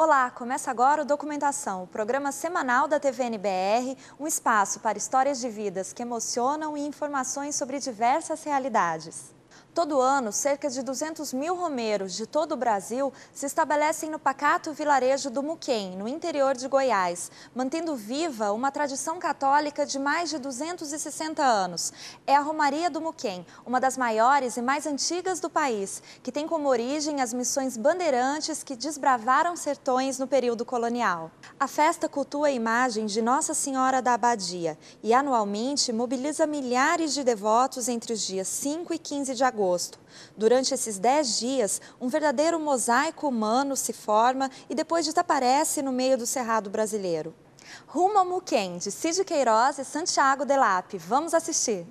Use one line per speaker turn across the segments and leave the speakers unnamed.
Olá, começa agora o Documentação, o programa semanal da TVNBR, um espaço para histórias de vidas que emocionam e informações sobre diversas realidades. Todo ano, cerca de 200 mil romeiros de todo o Brasil se estabelecem no pacato vilarejo do Muquem, no interior de Goiás, mantendo viva uma tradição católica de mais de 260 anos. É a Romaria do Muquem, uma das maiores e mais antigas do país, que tem como origem as missões bandeirantes que desbravaram sertões no período colonial. A festa cultua a imagem de Nossa Senhora da Abadia e anualmente mobiliza milhares de devotos entre os dias 5 e 15 de agosto. Durante esses 10 dias, um verdadeiro mosaico humano se forma e depois desaparece no meio do cerrado brasileiro. Rumo ao Muquem, de Cid Queiroz e Santiago Delap. Vamos assistir!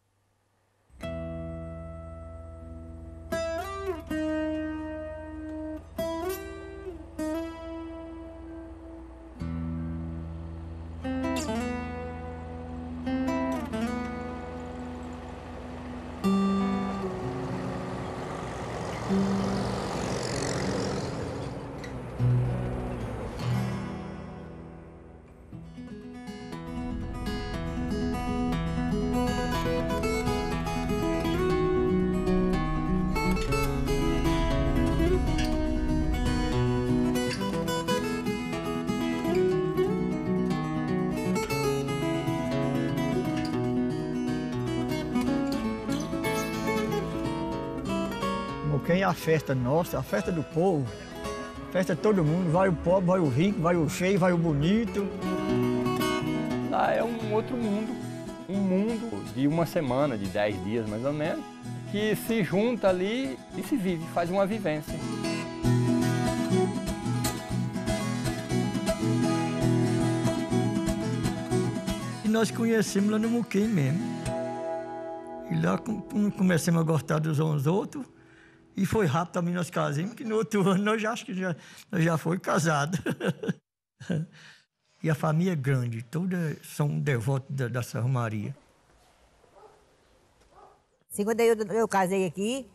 Muquem é a festa nossa, a festa do povo, a festa de todo mundo, vai o pobre, vai o rico, vai o feio, vai o bonito.
Lá é um outro mundo, um mundo de uma semana, de 10 dias mais ou menos, que se junta ali e se vive, faz uma vivência.
E nós conhecemos lá no Muquem mesmo. E lá começamos a gostar dos uns outros. E foi rápido também nós casamos, que no outro ano nós já foi casados. E a família é grande, todas são devotos dessa romaria.
Quando eu casei aqui,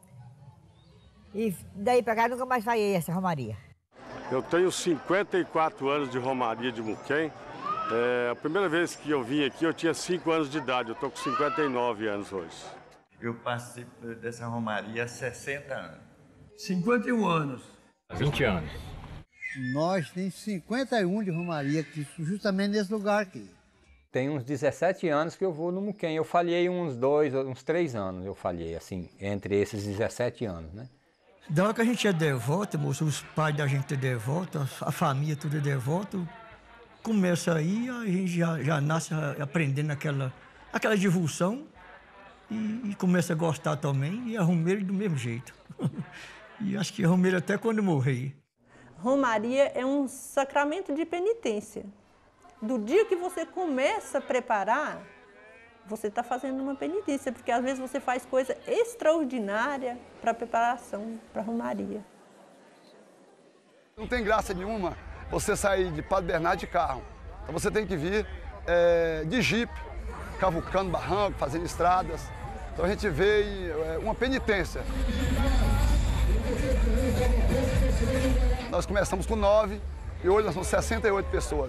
e daí para cá nunca mais falhei essa romaria.
Eu tenho 54 anos de romaria de Muquem. A primeira vez que eu vim aqui eu tinha 5 anos de idade, eu estou com 59 anos hoje.
Eu participo dessa romaria há 60 anos.
51 anos.
20 anos.
Nós temos 51 de romaria aqui, justamente nesse lugar aqui.
Tem uns 17 anos que eu vou no Muquem. Eu falhei uns 3 anos, eu falhei, assim, entre esses 17 anos, né?
Da hora que a gente é devoto, moço, os pais da gente é devoto, a família tudo é devoto, começa aí, a gente já nasce aprendendo aquela devoção. E começa a gostar também, e é romeiro do mesmo jeito. E acho que é romeiro até quando morrer.
Romaria é um sacramento de penitência. Do dia que você começa a preparar, você está fazendo uma penitência, porque às vezes você faz coisa extraordinária para a preparação para a romaria.
Não tem graça nenhuma você sair de Padre Bernardo de carro. Então você tem que vir de jipe, cavucando barranco, fazendo estradas. Então a gente vê uma penitência. Nós começamos com 9 e hoje nós somos 68 pessoas.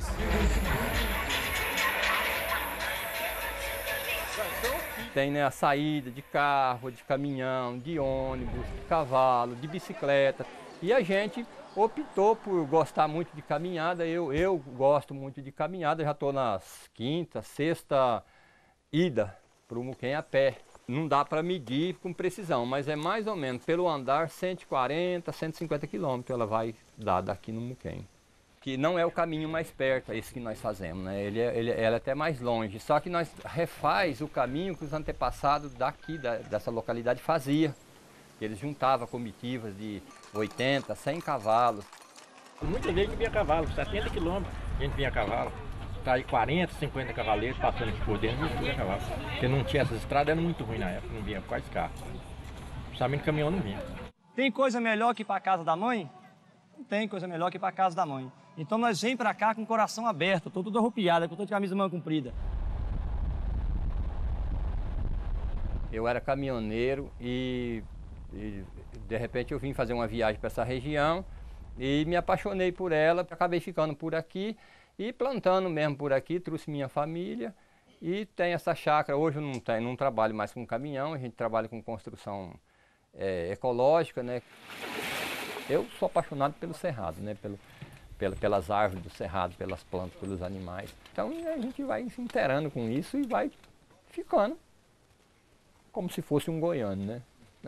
Tem, né, a saída de carro, de caminhão, de ônibus, de cavalo, de bicicleta. E a gente optou por gostar muito de caminhada. Eu gosto muito de caminhada, já estou nas quinta, sexta ida para o Muquem a pé. Não dá para medir com precisão, mas é mais ou menos, pelo andar, 140, 150 quilômetros ela vai dar daqui no Muquem. Que não é o caminho mais perto, esse que nós fazemos, né? Ela é até mais longe, só que nós refaz o caminho que os antepassados daqui, dessa localidade, faziam. Eles juntavam comitivas de 80, 100 cavalos.
Muita gente vinha a cavalo, 70 quilômetros a gente vinha a cavalo. Tá aí 40, 50 cavaleiros passando aqui por dentro, não tinha cavalo. Porque não tinha essas estradas, era muito ruim na época, não vinha quase carro. Principalmente caminhão não vinha.
Tem coisa melhor que ir para a casa da mãe? Não tem coisa melhor que ir para a casa da mãe. Então nós vem para cá com o coração aberto, estou tudo arrupiado, estou de camisa de manga comprida.
Eu era caminhoneiro e de repente eu vim fazer uma viagem para essa região E me apaixonei por ela, acabei ficando por aqui e plantando mesmo por aqui, trouxe minha família e tem essa chácara. Hoje eu não trabalho mais com caminhão, a gente trabalha com construção ecológica, né? Eu sou apaixonado pelo cerrado, né? Pelas árvores do cerrado, pelas plantas, pelos animais. Então a gente vai se inteirando com isso e vai ficando como se fosse um goiano, né?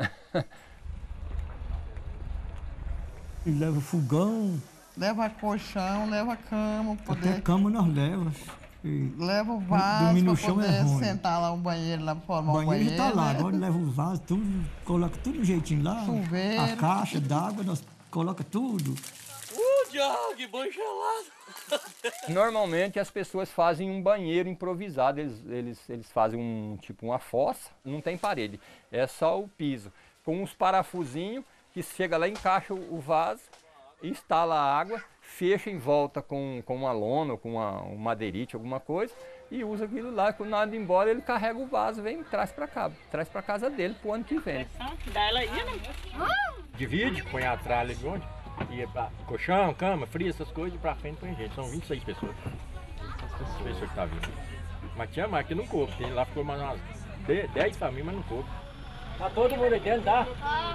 E leva fogão.
Leva colchão, leva cama.
Até cama nós levamos.
Leva o vaso para poder sentar lá o banheiro, lá formar o banheiro.
O banheiro está lá, agora leva o vaso, tudo, coloca tudo jeitinho lá.
Chuveiro.
A caixa d'água, nós coloca tudo.
Diabo, que banho gelado!
Normalmente as pessoas fazem um banheiro improvisado, eles fazem tipo uma fossa, não tem parede, é só o piso, com uns parafusinhos que chega lá, encaixa o vaso, instala a água, fecha em volta com uma lona ou com um madeirite, alguma coisa, e usa aquilo lá. Quando nada embora, ele carrega o vaso, vem e traz para cá, traz para casa dele pro ano que vem.
Dá ela aí, né?
Divide, põe a tralha de onde? Ia pra colchão, cama, frio, essas coisas, e pra frente põe gente. São 26 pessoas. 26 pessoas que tá vindo. Mas tinha mais que não coube. Lá ficou mais umas 10 famílias, mas não coube.
Tá todo mundo aí dentro, tá?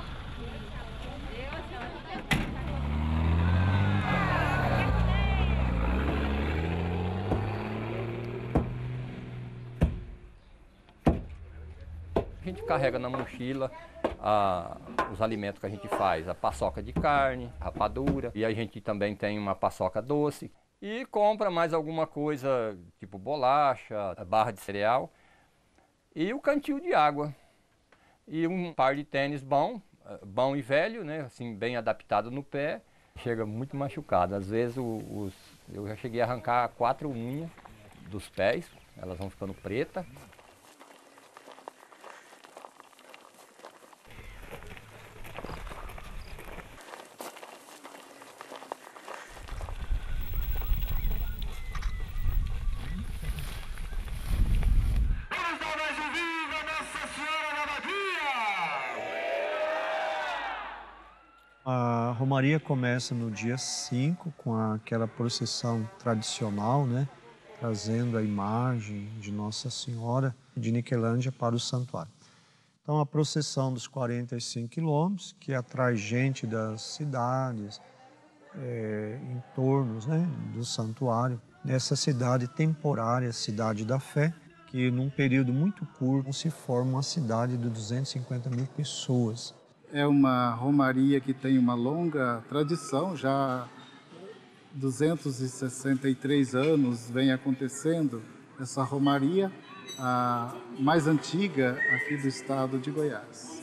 A gente carrega na mochila os alimentos que a gente faz, a paçoca de carne, rapadura, e a gente também tem uma paçoca doce. E compra mais alguma coisa, tipo bolacha, barra de cereal, e o cantil de água. E um par de tênis bom e velho, né, assim, bem adaptado no pé. Chega muito machucado, às vezes eu já cheguei a arrancar 4 unhas dos pés, elas vão ficando pretas.
A romaria começa no dia 5 com aquela procissão tradicional, né? Trazendo a imagem de Nossa Senhora de Niquelândia para o santuário. Então a procissão dos 45 quilômetros, que atrai gente das cidades, entornos, né, do santuário, nessa cidade temporária, Cidade da Fé, que num período muito curto se forma uma cidade de 250 mil pessoas.
É uma romaria que tem uma longa tradição, já 263 anos vem acontecendo essa romaria, a mais antiga aqui do estado de Goiás.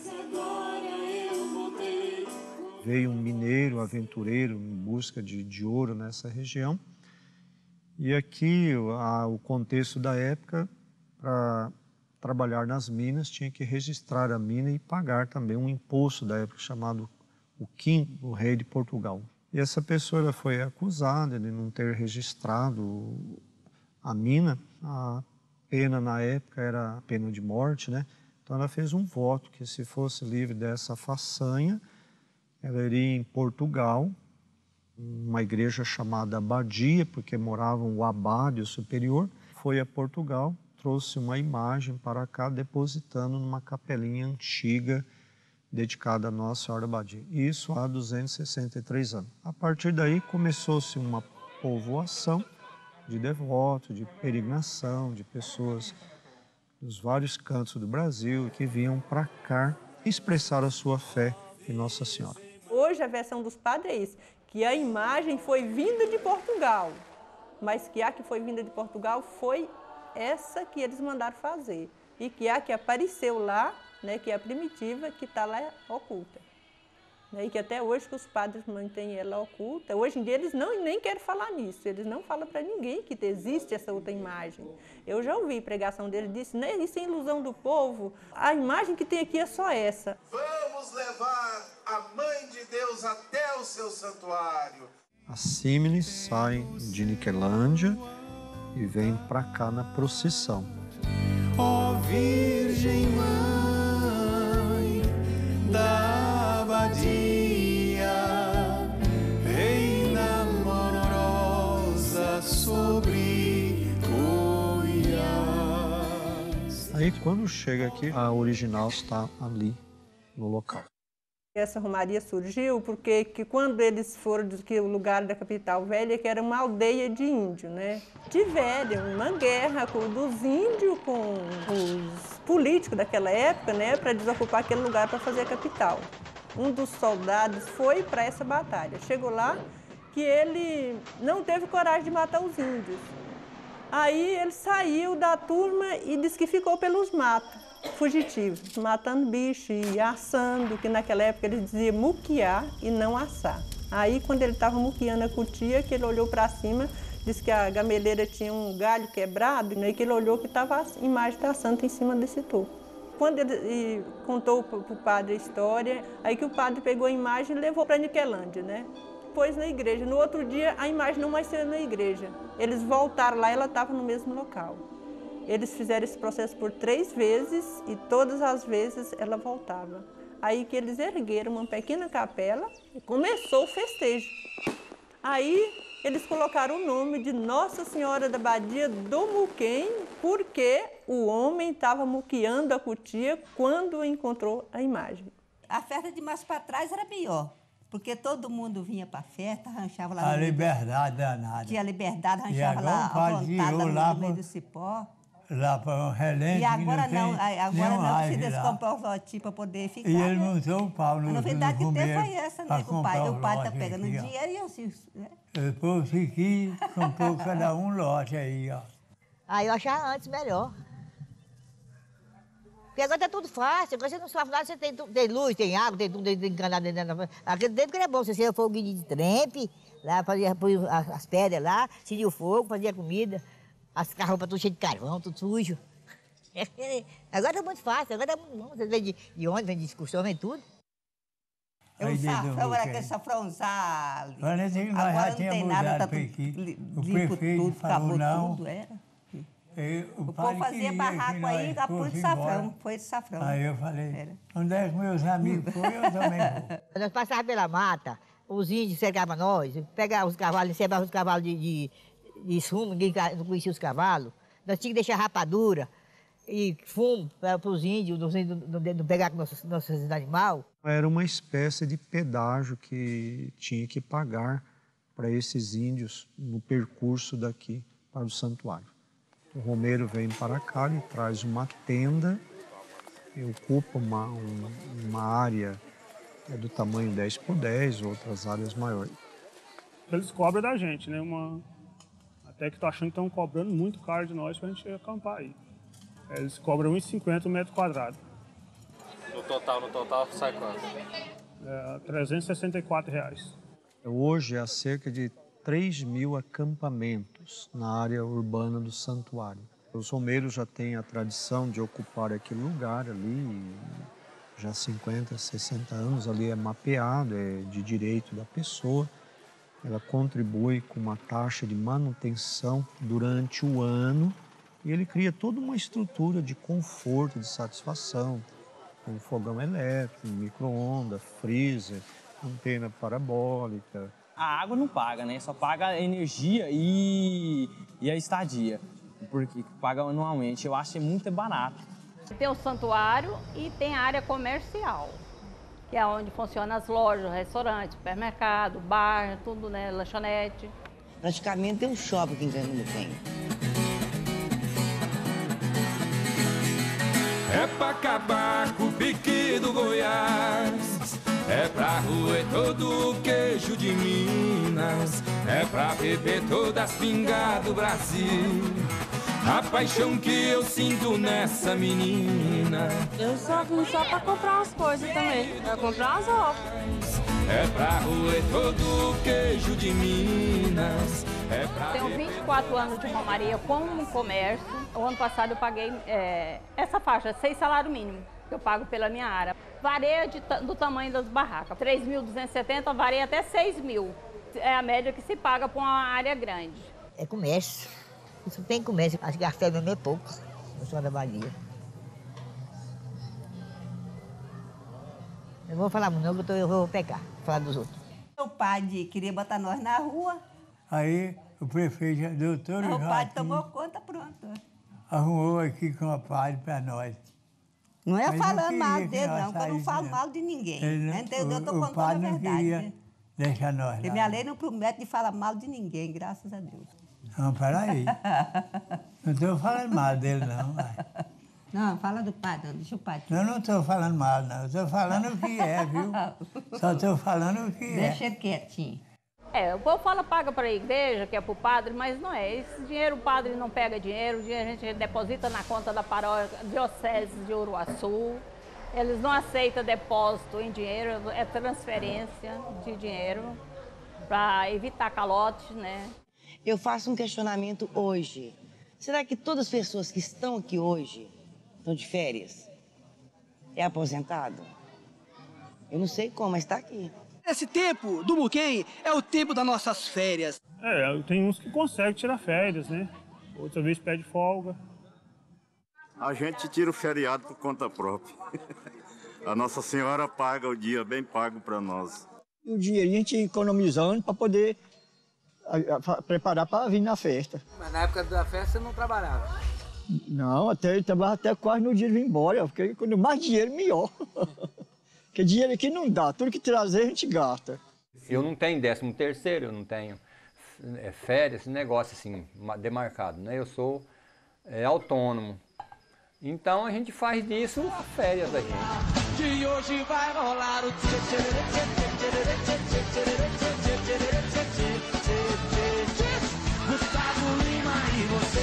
Veio um mineiro aventureiro em busca de ouro nessa região, e aqui o contexto da época, para trabalhar nas minas, tinha que registrar a mina e pagar também um imposto da época chamado o Quim, o rei de Portugal. E essa pessoa foi acusada de não ter registrado a mina. A pena na época era a pena de morte, né? Então ela fez um voto que, se fosse livre dessa façanha, ela iria em Portugal, uma igreja chamada Abadia, porque moravam o abade, o superior. Foi a Portugal, trouxe uma imagem para cá, depositando numa capelinha antiga dedicada a Nossa Senhora Abadia. Isso há 263 anos. A partir daí começou-se uma povoação de devotos, de peregrinação, de pessoas dos vários cantos do Brasil que vinham para cá expressar a sua fé em Nossa Senhora.
Hoje a versão dos padres é isso, que a imagem foi vinda de Portugal, mas que a que foi vinda de Portugal foi essa que eles mandaram fazer, e que a que apareceu lá, né, que é a primitiva, que está lá oculta. Né, e que até hoje que os padres mantêm ela oculta. Hoje em dia eles nem querem falar nisso, eles não falam para ninguém que existe essa outra imagem. Eu já ouvi pregação deles, disse, né, isso é ilusão do povo, a imagem que tem aqui é só essa.
Vamos levar a Mãe de Deus até o seu santuário.
As símiles saem de Niquelândia e vêm para cá na procissão.
Ó Virgem Mãe da Abadia,
Quando chega aqui, a original está ali no local.
Essa romaria surgiu porque quando eles foram que o lugar da capital velha, que era uma aldeia de índio, né? Tiveram uma guerra dos índios com os políticos daquela época, né? Para desocupar aquele lugar para fazer a capital. Um dos soldados foi para essa batalha. Chegou lá que ele não teve coragem de matar os índios. Aí ele saiu da turma e disse que ficou pelos matos. Fugitivos, matando bicho e assando, que naquela época ele dizia muquiar e não assar. Aí, quando ele estava muquiando a cutia, que ele olhou para cima, disse que a gameleira tinha um galho quebrado, e que ele olhou que estava a imagem da santa em cima desse toco. Quando ele contou para o padre a história, aí que o padre pegou a imagem e levou para Niquelândia, né? Pôs na igreja. No outro dia, a imagem não mais saiu na igreja. Eles voltaram lá e ela estava no mesmo local. Eles fizeram esse processo por 3 vezes e todas as vezes ela voltava. Aí que eles ergueram uma pequena capela e começou o festejo. Aí eles colocaram o nome de Nossa Senhora da Badia do Muquem, porque o homem estava muqueando a cutia quando encontrou a imagem.
A festa de mais para trás era pior, porque todo mundo vinha para a festa, ranchava lá
a liberdade danada.
Tinha liberdade, ranchava lá à vontade no meio do cipó.
Lá para o Relente.
E agora não, agora não precisa comprar os lotinhos para poder ficar.
E ele montou o pau no
A novidade que teve foi essa, né? Que o pai está pegando
aqui,
dinheiro e eu assim, né?
Depois fiquei, comprou cada um lote aí, ó.
Aí eu achava antes melhor. Porque agora tá tudo fácil, agora você não sofre nada, você tem luz, tem água, tem tudo encanado dentro. Aquele tempo que era bom, você tinha foguinho de trempe, lá fazia as pedras lá, acendia o fogo, fazia comida. As roupas tudo cheio de carvão, tudo sujo. Agora é muito fácil, agora é muito bom. Você vem de onde, vem de excursão, vem tudo.
O safrão era aquele safrãozado. Agora
não tem nada, tá tudo
o prefeito
falou não.
Tudo, era.
O
povo fazia barraco aí, a pôr de safrão, foi de safrão.
Aí eu falei, onde é que meus amigos foram, eu também vou.
Nós passávamos pela mata, os índios cercavam nós, pegavam os cavalos, encebavam os cavalos de fumo, ninguém não conhecia os cavalos. Nós tínhamos que deixar rapadura e fumo para os índios não pegar com nossos animais.
Era uma espécie de pedágio que tinha que pagar para esses índios no percurso daqui para o santuário. O romeiro vem para cá e traz uma tenda e ocupa uma área do tamanho 10 por 10, outras áreas maiores.
Eles cobram da gente, né? Até que tô achando que estão cobrando muito caro de nós para a gente acampar aí. Eles cobram R$1,50 o metro quadrado.
No total sai quanto?
R$364.
Hoje há cerca de 3.000 acampamentos na área urbana do santuário. Os romeiros já têm a tradição de ocupar aquele lugar ali, já há 50, 60 anos, ali é mapeado, é de direito da pessoa. Ela contribui com uma taxa de manutenção durante o ano e ele cria toda uma estrutura de conforto, de satisfação, com fogão elétrico, micro-ondas, freezer, antena parabólica.
A água não paga, né? Só paga a energia e a estadia, porque paga anualmente. Eu acho muito barato.
Tem o santuário e tem a área comercial, que é onde funcionam as lojas, restaurantes, supermercado, bar, tudo, né, lanchonete.
Praticamente tem um shopping aqui em Camuquem.
É pra acabar com o pique do Goiás, é pra roer todo o queijo de Minas, é pra beber todas as pingas do Brasil. A paixão que eu sinto nessa menina.
Eu só vim só pra comprar umas coisas também, pra comprar umas roupas.
É pra roer todo o queijo de Minas. É pra
Tenho 24 anos de romaria como comércio. O ano passado eu paguei essa faixa, 6 salários mínimos, que eu pago pela minha área. Varia do tamanho das barracas. 3.270, varia até 6.000. É a média que se paga por uma área grande.
É comércio. Isso tem comércio, as gastas mesmo é pouco, no São da Bahia. Eu não vou falar muito não, eu vou pegar, falar dos outros.
O padre queria botar nós na rua.
Aí o prefeito, doutor
o padre tomou conta, pronto.
arrumou aqui com o padre para nós.
Não é
Mas
falando
não
mal
queria
dele,
que nós
não, porque eu não falo
saíssemos,
mal de ninguém.
Ele não-
Entendeu? Eu tô
o
contando a
padre não
verdade.
queria
Né?
deixar nós
Porque
lá.
minha lei não promete de falar mal de ninguém, graças a Deus.
Não, peraí. Não estou falando mal dele, não. Vai.
Não, fala do padre, deixa o padre.
Eu não estou falando mal, não. Estou falando o que é, viu? Só estou falando o que é.
Deixa ele quietinho.
O povo fala paga para a igreja, que é para o padre, mas não é. Esse dinheiro o padre não pega dinheiro, o dinheiro a gente deposita na conta da paróquia Diocese de Uruaçu. Eles não aceitam depósito em dinheiro, é transferência de dinheiro para evitar calote, né?
Eu faço um questionamento hoje. Será que todas as pessoas que estão aqui hoje estão de férias? É aposentado? Eu não sei como, mas está aqui.
Esse tempo do Muquem é o tempo das nossas férias.
Tem uns que conseguem tirar férias, né? Outra vez pede folga.
A gente tira o feriado por conta própria. A Nossa Senhora paga o dia bem pago para nós.
E o dinheiro a gente economizando para poder preparar para vir na festa.
Mas na época da festa você não trabalhava?
Não, eu trabalhava até quase no dia de ir embora, porque quanto mais dinheiro, melhor. Porque dinheiro aqui não dá, tudo que trazer a gente gasta.
Eu não tenho 13º, eu não tenho férias, esse negócio assim, demarcado, né? Eu sou autônomo. Então a gente faz disso as férias da gente.
De hoje vai rolar o Gustavo Lima e você.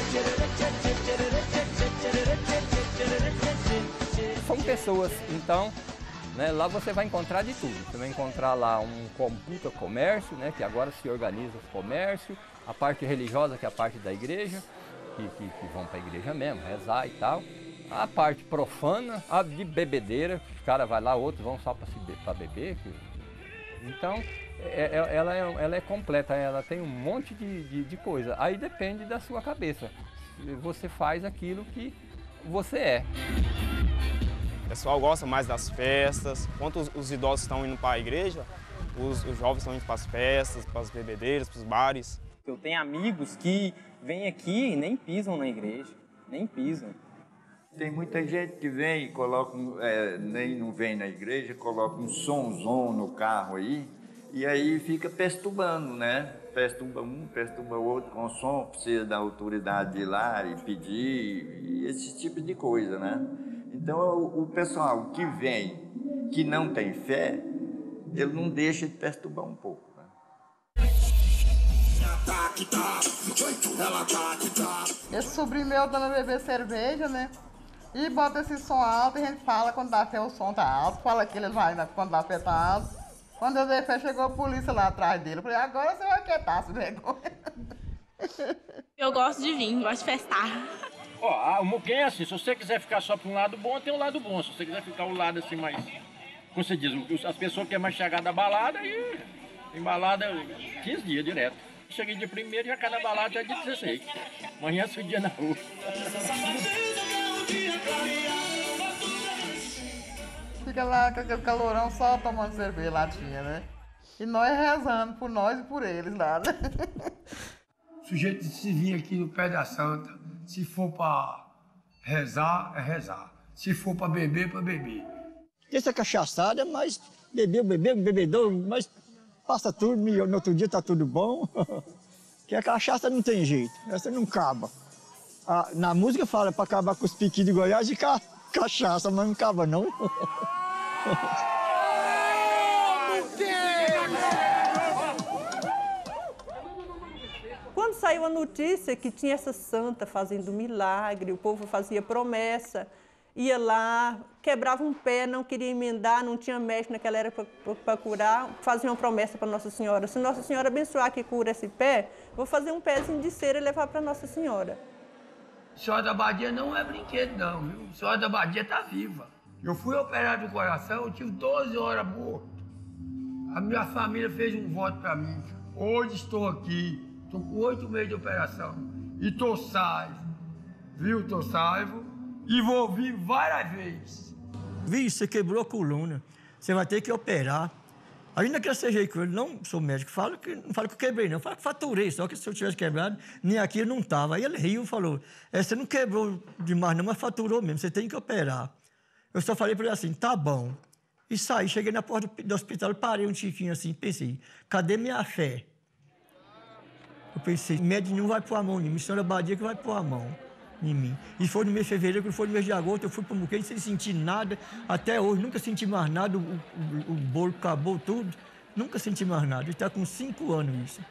São pessoas, então, né, lá você vai encontrar de tudo. Você vai encontrar lá um puta comércio, né, que agora se organiza o comércio, a parte religiosa, que é a parte da igreja, que vão para a igreja mesmo, rezar e tal. A parte profana, a de bebedeira, os caras vão lá, outros vão só para beber. Então, ela é completa, ela tem um monte de coisa. Aí depende da sua cabeça. Você faz aquilo que você é.
O pessoal gosta mais das festas. Enquanto os idosos estão indo para a igreja, os jovens estão indo para as festas, para as bebedeiras, para os bares.
Eu tenho amigos que vêm aqui e nem pisam na igreja, nem pisam.
Tem muita gente que vem e coloca, nem não vem na igreja, coloca um somzão no carro aí, e aí fica perturbando, né? Perturba um, perturba o outro com som, precisa da autoridade de ir lá e pedir, e esse tipo de coisa, né? Então o pessoal que vem, que não tem fé, ele não deixa de perturbar um pouco.
Esse sobrinho meu dando beber cerveja, né? E bota esse som alto e a gente fala quando dá fé o som tá alto. Fala que ele vai quando dá fé tá alto. Quando eu dei fé, chegou a polícia lá atrás dele. Eu falei, agora você vai quietar, se vergonha.
Eu gosto de vir, gosto de festar.
Ó, o Muquem é assim, se você quiser ficar só para um lado bom, tem um lado bom. Se você quiser ficar um lado assim mais... Como você diz, as pessoas que querem mais chegar da balada, aí tem balada 15 dias direto. Cheguei de primeiro e já cada balada é de 16. Amanhã é seu dia na rua.
Fica lá com aquele calorão só tomando cerveja, latinha, né? E nós rezando por nós e por eles lá, né?
O sujeito se vir aqui no pé da Santa, se for para rezar, é rezar. Se for para beber, para beber.
Essa cachaçada, mas bebedor, mas passa tudo, no outro dia tá tudo bom. Que a cachaça não tem jeito, essa não acaba. Na música fala para acabar com os piquinhos de Goiás e cachaça, mas não acaba não.
Quando saiu a notícia que tinha essa santa fazendo milagre, o povo fazia promessa, ia lá, quebrava um pé, não queria emendar, não tinha médico naquela era para curar, fazia uma promessa para Nossa Senhora. Se Nossa Senhora abençoar que cura esse pé, vou fazer um pezinho de cera e levar para Nossa Senhora.
Senhora da Badia não é brinquedo não, viu? Senhora da Badia tá viva. Eu fui operado do coração, eu tive 12 horas morto. A minha família fez um voto para mim. Hoje estou aqui, estou com 8 meses de operação. E estou salvo, viu? Estou salvo e vou vir várias vezes.
Vixe, você quebrou a coluna. Você vai ter que operar. Aí naquela CGI que eu não sou médico, não falo que eu quebrei, não. Eu falo que faturei, só que se eu tivesse quebrado, nem aqui eu não estava. Aí ele riu e falou, você não quebrou demais não, mas faturou mesmo, você tem que operar. Eu só falei para ele assim, tá bom. E saí, cheguei na porta do hospital, parei um tiquinho assim, pensei, cadê minha fé? Eu pensei, médico nenhum vai pôr a mão em mim, senhora Badia que vai pôr a mão em mim. E foi no mês de fevereiro, quando foi no mês de agosto, eu fui para o Muquem sem sentir nada, até hoje, nunca senti mais nada, o bolo acabou tudo, nunca senti mais nada. Ele está com 5 anos isso.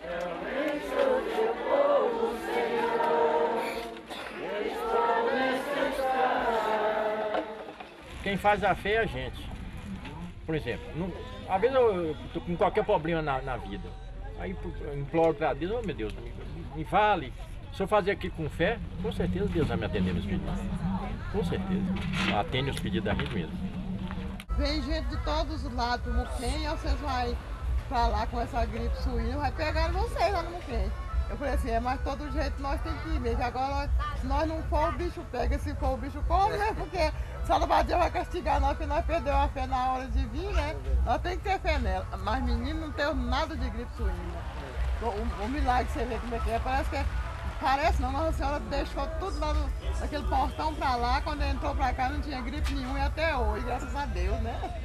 Quem faz a fé é a gente. Por exemplo, às vezes eu estou com qualquer problema na vida. Aí eu imploro para Deus, oh meu Deus, me fale. Se eu fazer aqui com fé, com certeza Deus vai me atender meus pedidos. Com certeza. Atende os pedidos da gente mesmo.
Vem gente de todos os lados do Muquem, ou vocês vão pra lá com essa gripe suína, vai pegar vocês lá no Muquem. Eu falei assim, mas todo jeito nós temos que ir mesmo. Agora, se nós não for, o bicho pega. Se for, o bicho come, né? Porque a senhora Badia vai castigar nós, porque nós perdemos a fé na hora de vir, né? Nós temos que ter fé nela. Mas menino não tem nada de gripe suína. O milagre, você vê como é que é, parece não, Nossa Senhora deixou tudo lá naquele portão pra lá, quando entrou pra cá não tinha gripe nenhuma e até hoje, graças a Deus, né?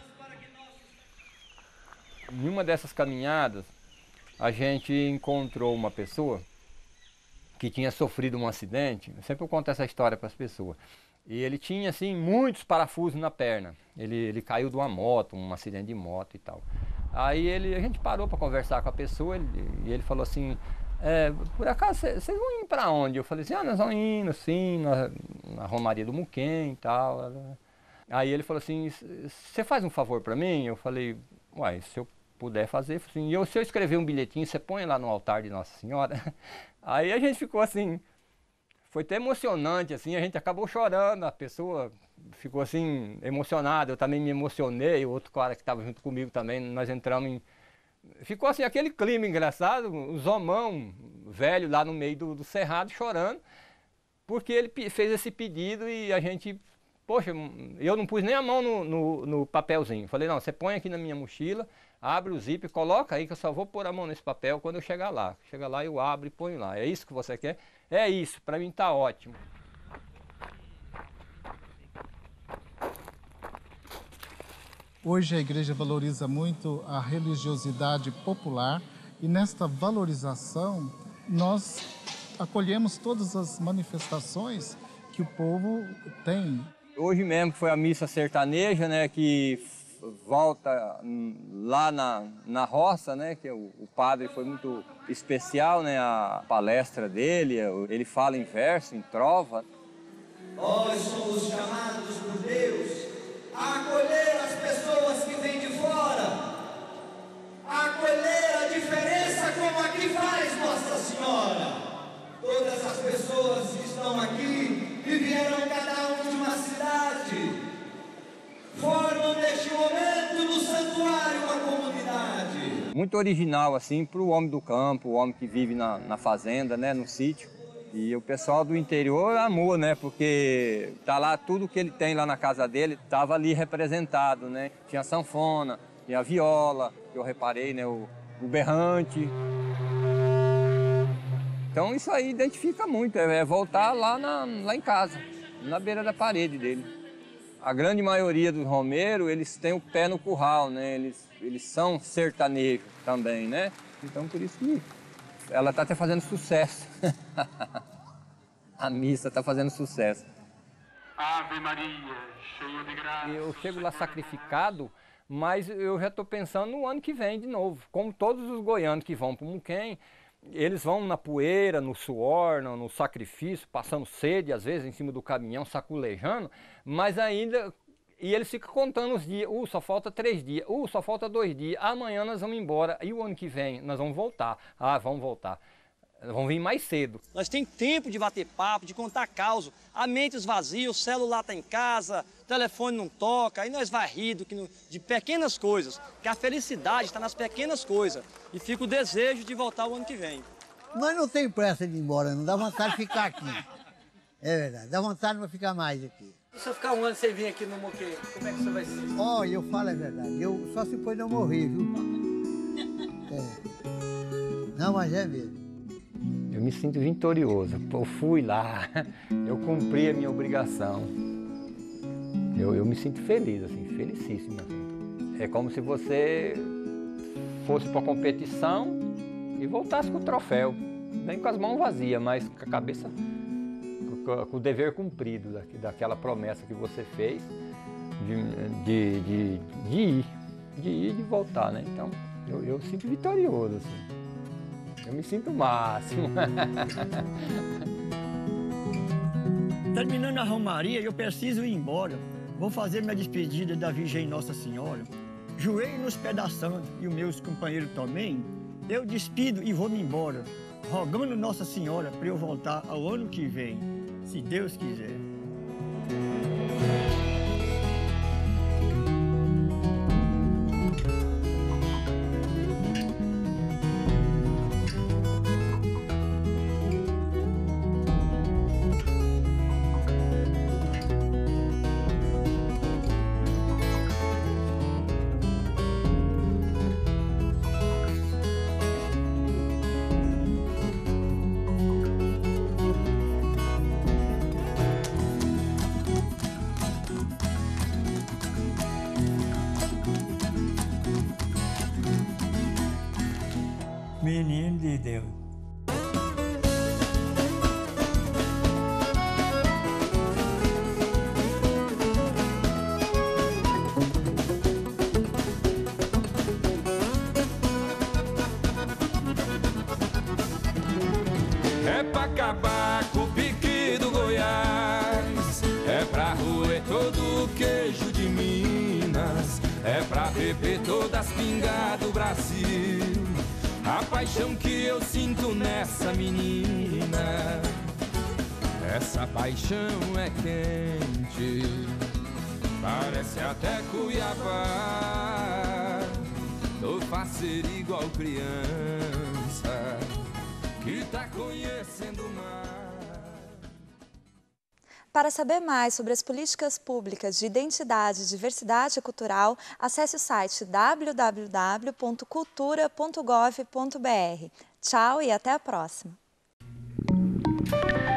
Em uma dessas caminhadas, a gente encontrou uma pessoa que tinha sofrido um acidente. Sempre eu conto essa história para as pessoas. E ele tinha, assim, muitos parafusos na perna. Ele caiu de uma moto, um acidente de moto e tal. Aí a gente parou para conversar com a pessoa e ele falou assim, por acaso, vocês vão ir para onde? Eu falei assim, nós vamos indo, sim, na Romaria do Muquem e tal. Aí ele falou assim, você faz um favor para mim? Eu falei, uai, se eu puder fazer, assim, se eu escrever um bilhetinho, você põe lá no altar de Nossa Senhora. Aí a gente ficou assim, foi até emocionante, assim, a gente acabou chorando, a pessoa ficou assim, emocionada, eu também me emocionei, o outro cara que estava junto comigo também, nós entramos em... Ficou assim, aquele clima engraçado, o Zomão velho lá no meio do cerrado chorando, porque ele fez esse pedido e a gente... Poxa, eu não pus nem a mão no papelzinho. Falei, não, você põe aqui na minha mochila, abre o zíper, coloca aí que eu só vou pôr a mão nesse papel quando eu chegar lá. Chega lá, eu abro e ponho lá. É isso que você quer? É isso, para mim tá ótimo.
Hoje a igreja valoriza muito a religiosidade popular e nesta valorização nós acolhemos todas as manifestações que o povo tem.
Hoje mesmo foi a missa sertaneja, né, que volta lá na roça, né, que o padre foi muito especial, né, a palestra dele, ele fala em verso, em trova.
Nós somos chamados por Deus a acolher as pessoas que vêm de fora, a acolher a diferença como aqui faz Nossa Senhora. Todas as pessoas que estão aqui e vieram cada um de uma cidade, formam neste momento do santuário uma comunidade.
Muito original, assim, para o homem do campo, o homem que vive na fazenda, né, no sítio. E o pessoal do interior amou, né, porque tá lá tudo que ele tem lá na casa dele, estava ali representado, né. Tinha a sanfona, tinha a viola, que eu reparei, né, o berrante. Então isso aí identifica muito, é voltar lá em casa, na beira da parede dele. A grande maioria dos romeiros, eles têm o pé no curral, né? Eles são sertanejos também, né? Então por isso que ela está até fazendo sucesso. A missa está fazendo sucesso.
Ave Maria, cheia de graça.
Eu chego lá sacrificado, mas eu já estou pensando no ano que vem de novo. Como todos os goianos que vão para o Muquem, eles vão na poeira, no suor, no sacrifício, passando sede, às vezes, em cima do caminhão, saculejando, mas ainda... E eles ficam contando os dias, só falta 3 dias, só falta 2 dias, amanhã nós vamos embora, e o ano que vem nós vamos voltar. Vamos voltar. Vamos vir mais cedo.
Nós temos tempo de bater papo, de contar causa, a mente esvazia, o celular está em casa, o telefone não toca, aí nós vai rir de pequenas coisas, que a felicidade está nas pequenas coisas, e fica o desejo de voltar o ano que vem.
Nós não temos pressa de ir embora, não dá vontade de ficar aqui. É verdade, dá vontade de ficar mais aqui.
Se eu ficar um ano sem vir aqui no Muqueiro, como é que você vai ser?
Ó, eu falo a verdade. Eu só se pôr não morrer, viu? Não, mas é mesmo.
Eu me sinto vitorioso. Eu fui lá, eu cumpri a minha obrigação. Eu me sinto feliz, assim, felicíssimo. Assim. É como se você fosse para a competição e voltasse com o troféu. Nem com as mãos vazias, mas com a cabeça, com o dever cumprido daquela promessa que você fez de ir e de voltar, né? Então, eu sinto vitorioso, assim. Eu me sinto o máximo.
Terminando a romaria, eu preciso ir embora. Vou fazer minha despedida da Virgem Nossa Senhora. Joelho nos pedaçando e os meus companheiros também. Eu despido e vou-me embora, rogando Nossa Senhora para eu voltar ao ano que vem, se Deus quiser. Menino de Deus.
É pra acabar com o pique do Goiás, é pra roer todo o queijo de Minas, é pra beber todas as pingas do Brasil. A paixão que eu sinto nessa menina, essa paixão é quente, parece até Cuiabá. Tô faceiro igual criança que tá conhecendo o mar.
Para saber mais sobre as políticas públicas de identidade e diversidade cultural, acesse o site www.cultura.gov.br. Tchau e até a próxima!